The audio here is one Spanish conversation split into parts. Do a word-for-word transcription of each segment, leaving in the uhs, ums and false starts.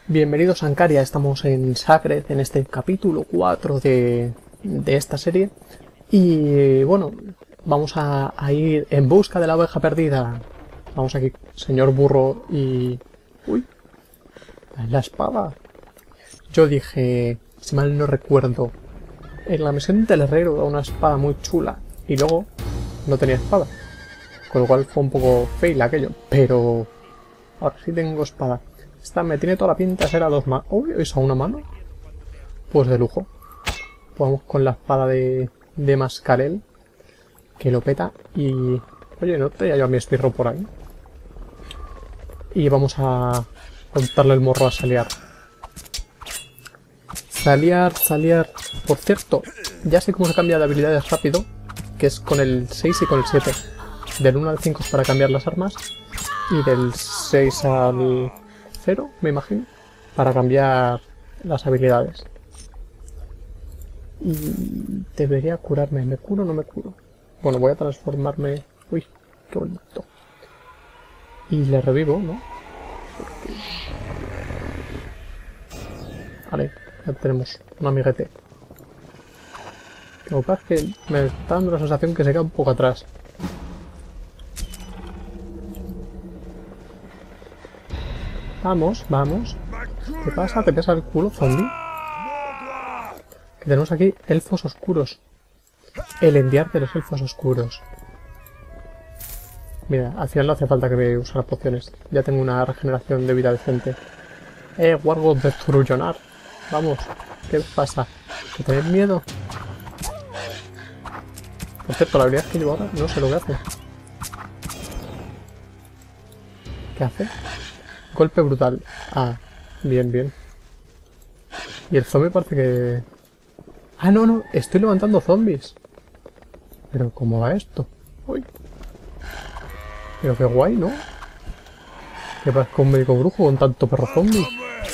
Bienvenidos a Ancaria, estamos en Sacred, en este capítulo cuatro de, de esta serie. Y bueno, vamos a, a ir en busca de la oveja perdida. Vamos aquí, señor burro y... ¡Uy! La espada. Yo dije, si mal no recuerdo, en la misión del herrero da una espada muy chula. Y luego no tenía espada. Con lo cual fue un poco fail aquello. Pero ahora sí tengo espada. Esta me tiene toda la pinta de ser a dos manos. Uy, ¿es a una mano? Pues de lujo. Pues vamos con la espada de, de Mascarel. Que lo peta. Y... Oye, ¿no te yo a mi espirro por ahí? Y vamos a contarle el morro a Saliar. Saliar, Saliar... Por cierto, ya sé cómo se cambia de habilidades rápido. Que es con el seis y con el siete. Del uno al cinco es para cambiar las armas. Y del seis al... cero, me imagino, para cambiar las habilidades. Y debería curarme. ¿Me curo o no me curo? Bueno, voy a transformarme... Uy, qué bonito. Y le revivo, ¿no? Porque... Vale, ya tenemos un amiguete. Lo que pasa es que me está dando la sensación que se queda un poco atrás. Vamos, vamos. ¿Qué pasa? ¿Te pesa el culo, zombie? Que tenemos aquí elfos oscuros. El enviar de los elfos oscuros. Mira, al final no hace falta que me usara pociones. Ya tengo una regeneración de vida decente. Eh, Wargos de Zurullonar. Vamos, ¿qué pasa? ¿Que tenéis miedo? Por cierto, la habilidad que llevo ahora no sé lo que hace. ¿Qué hace? Golpe brutal. Ah, bien, bien. Y el zombie parece que... Ah, no, no, estoy levantando zombies. Pero, ¿cómo va esto? Uy. Pero qué guay, ¿no? ¿Qué pasa con un médico brujo con tanto perro zombie?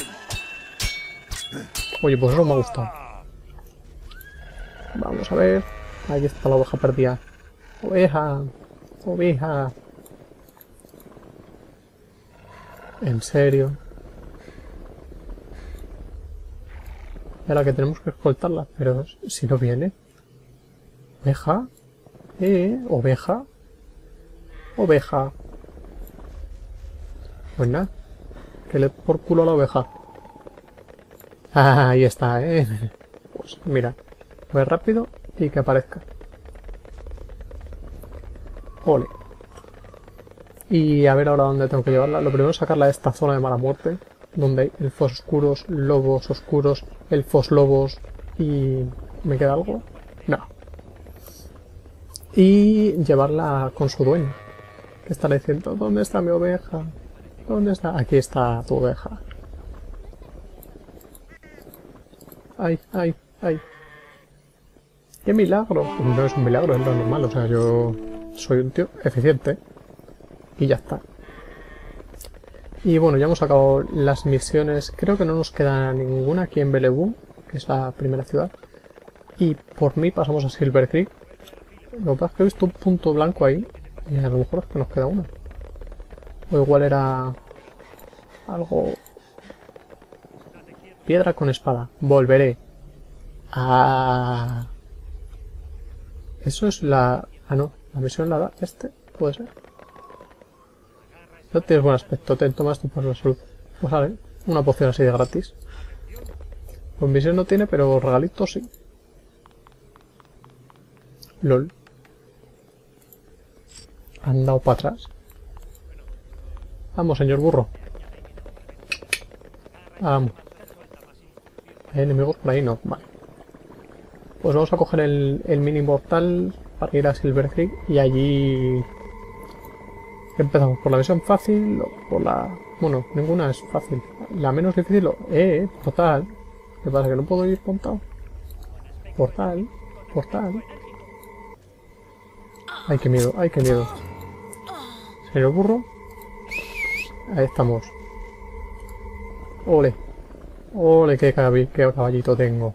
Oye, pues eso me ha gustado. Vamos a ver. Ahí está la oveja perdida. Oveja. Oveja. ¿En serio? Y ahora que tenemos que escoltarla, pero si no viene. ¿Oveja? ¿Eh? ¿Oveja? ¿Oveja? Pues nada. Que le por culo a la oveja. Ah, ahí está, ¿eh? Pues mira. Voy rápido y que aparezca. Ole. Y a ver ahora dónde tengo que llevarla. Lo primero es sacarla de esta zona de mala muerte. Donde hay elfos oscuros, lobos oscuros, elfos lobos y... ¿Me queda algo? No. Y llevarla con su dueño. ¿Qué estará diciendo? ¿Dónde está mi oveja? ¿Dónde está? Aquí está tu oveja. Ay, ay, ay. ¡Qué milagro! No es un milagro, es lo normal. O sea, yo soy un tío eficiente. Y ya está. Y bueno, ya hemos sacado las misiones. Creo que no nos queda ninguna aquí en Belebú, que es la primera ciudad. Y por mí pasamos a Silver Creek. Lo que pasa es que he visto un punto blanco ahí. Y a lo mejor es que nos queda una. O igual era... algo... Piedra con espada. Volveré. Ah... Eso es la... Ah, no. La misión la da este. Puede ser. No tienes buen aspecto, te tomas tu por la salud. Pues vale, una poción así de gratis. Pues misión no tiene, pero regalito sí. LOL. Han dado para atrás. Vamos, señor burro. Vamos. ¿Hay enemigos por ahí? No, vale. Pues vamos a coger el, el mini mortal para ir a Silver Creek y allí... Empezamos por la misión fácil o por la... Bueno, ninguna es fácil. La menos difícil... O... Eh, portal. ¿Qué pasa? ¿Que no puedo ir montado? Portal. Portal. Ay, qué miedo. Ay, qué miedo. Señor burro. Ahí estamos. Ole. Ole, qué, cab qué caballito tengo.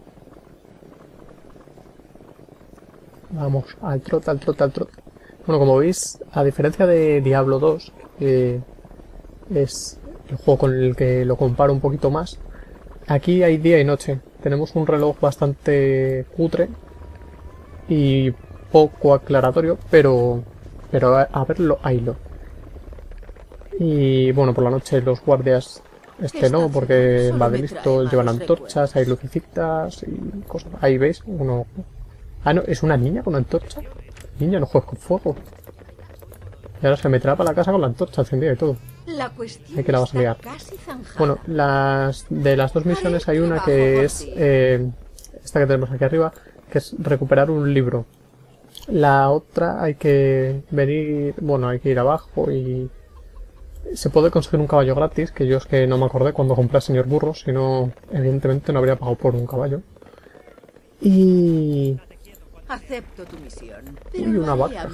Vamos, al trote, al trote, al trote. Bueno, como veis, a diferencia de Diablo dos, eh, es el juego con el que lo comparo un poquito más. Aquí hay día y noche. Tenemos un reloj bastante cutre y poco aclaratorio, pero, pero a, a verlo, haylo. Y bueno, por la noche los guardias, este no, porque va de listo, llevan antorchas, hay lucecitas y cosas. Ahí veis, uno... Ah, no, es una niña con antorcha. Niña, no juegues con fuego. Y ahora se meterá para la casa con la antorcha encendida y todo. La cuestión Hay que la vas a liar. Bueno, las, de las dos misiones hay una que es eh, esta que tenemos aquí arriba, que es recuperar un libro. La otra hay que venir, bueno, hay que ir abajo y se puede conseguir un caballo gratis, que yo es que no me acordé cuando compré al señor burro, si no, evidentemente no habría pagado por un caballo. Y... Acepto tu misión, y una vaca.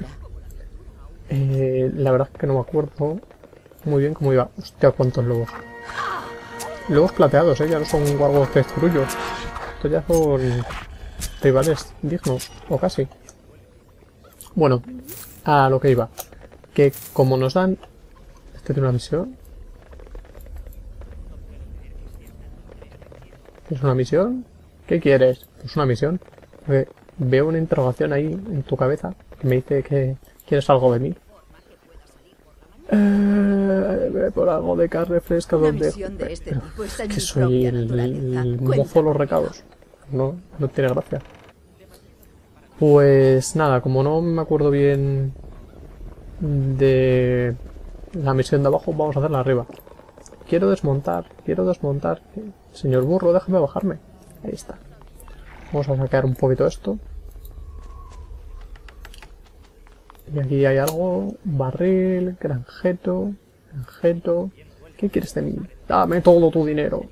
Eh, la verdad es que no me acuerdo muy bien cómo iba. Hostia, cuántos lobos. Lobos plateados, eh, ya no son guargos de zurullos. Estos ya son rivales dignos, o casi. Bueno, a lo que iba. Que como nos dan... ¿Este tiene una misión? ¿Es una misión? ¿Qué quieres? ¿Es una misión? Porque veo una interrogación ahí en tu cabeza que me dice que quieres algo de mí. Eh, por algo de carne fresca donde... De este tipo está en que mi soy el, naturaleza. el mozo de los recados. No, no tiene gracia. Pues nada, como no me acuerdo bien de la misión de abajo, vamos a hacerla arriba. Quiero desmontar, quiero desmontar. Señor burro, déjame bajarme. Ahí está. Vamos a sacar un poquito esto. Y aquí hay algo. Barril, granjeto, granjeto. ¿Qué quieres de mí? Dame todo tu dinero.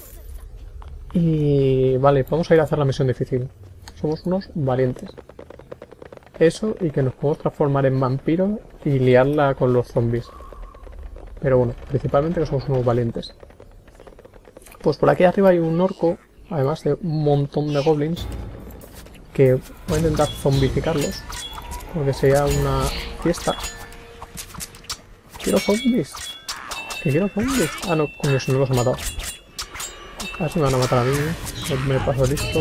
Y vale, vamos a ir a hacer la misión difícil. Somos unos valientes. Eso y que nos podemos transformar en vampiros y liarla con los zombies. Pero bueno, principalmente que somos unos valientes. Pues por aquí arriba hay un orco, además de un montón de goblins, que voy a intentar zombificarlos, porque sería una fiesta. Quiero zombies. Que quiero zombies. Ah, no, coño, si no los he matado. Casi me van a matar a mí. Me paso listo.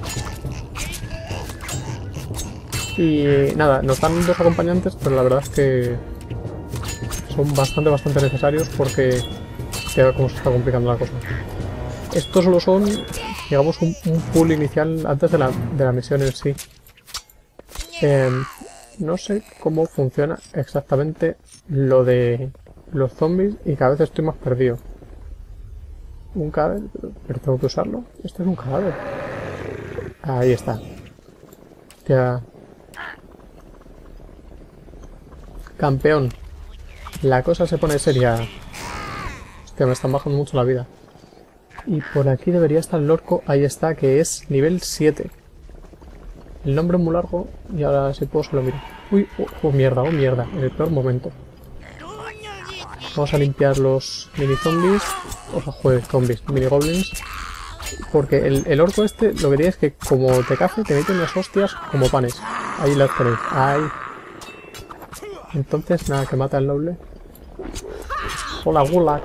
Y nada, nos dan dos acompañantes, pero la verdad es que son bastante, bastante necesarios porque ya cómo se está complicando la cosa. Estos solo son, digamos, un, un pool inicial antes de la, de la misión en sí. Eh, no sé cómo funciona exactamente lo de los zombies y cada vez estoy más perdido. Un cadáver, pero tengo que usarlo. Este es un cadáver. Ahí está. Ya. Campeón. La cosa se pone seria. Hostia, me están bajando mucho la vida. Y por aquí debería estar el orco. Ahí está, que es nivel siete. El nombre es muy largo y ahora si puedo se lo miro. Uy, oh, oh mierda, oh mierda. En el peor momento. Vamos a limpiar los mini zombies. O sea, joder, zombies, mini goblins. Porque el, el orco este, lo que tiene es que como te cace, te mete unas hostias como panes. Ahí las tenéis. Ahí. Entonces, nada, que mata al noble. Hola, Gulag.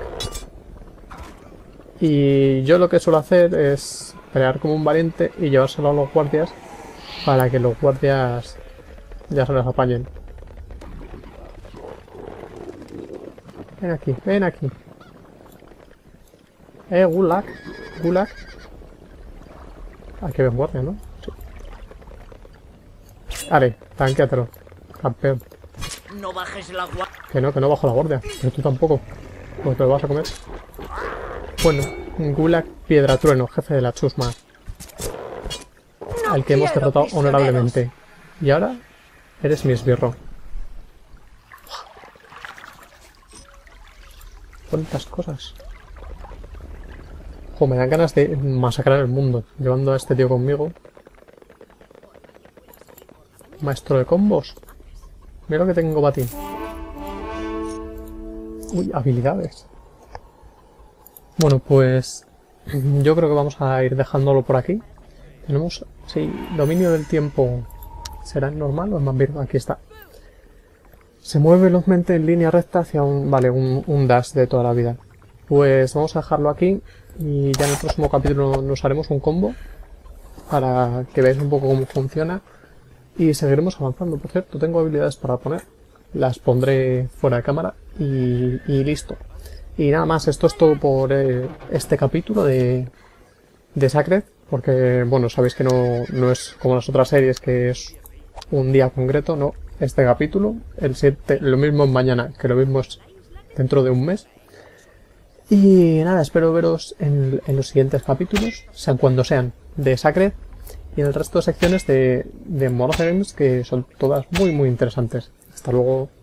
Y yo lo que suelo hacer es pelear como un valiente y llevárselo a los guardias para que los guardias ya se los apañen. Ven aquí, ven aquí. Eh, Gulag. Gulag. Aquí ven guardia, ¿no? Sí. Vale, tanquéatelo, campeón. No bajes la guardia. Que no, que no bajo la guardia. Pero tú tampoco. Pues te lo vas a comer. Bueno, Gulag Piedra Trueno, jefe de la chusma. Al que hemos derrotado honorablemente. Y ahora eres mi esbirro. ¿Cuántas cosas? Jo, me dan ganas de masacrar el mundo llevando a este tío conmigo. Maestro de combos. Mira lo que tengo para ti. Uy, habilidades. Bueno, pues yo creo que vamos a ir dejándolo por aquí. Tenemos, sí, dominio del tiempo. ¿Será normal o en vampiro? Aquí está. Se mueve velozmente en línea recta hacia un, vale, un, un dash de toda la vida. pues vamos a dejarlo aquí y ya en el próximo capítulo nos haremos un combo para que veáis un poco cómo funciona y seguiremos avanzando. Por cierto, tengo habilidades para poner, las pondré fuera de cámara y, y listo. Y nada más, esto es todo por eh, este capítulo de, de Sacred, porque bueno, sabéis que no, no es como las otras series que es un día concreto, no, este capítulo, el siete, lo mismo es mañana, que lo mismo es dentro de un mes. Y nada, espero veros en, en los siguientes capítulos, sean cuando sean, de Sacred y en el resto de secciones de, de Monogames, que son todas muy muy interesantes. Hasta luego.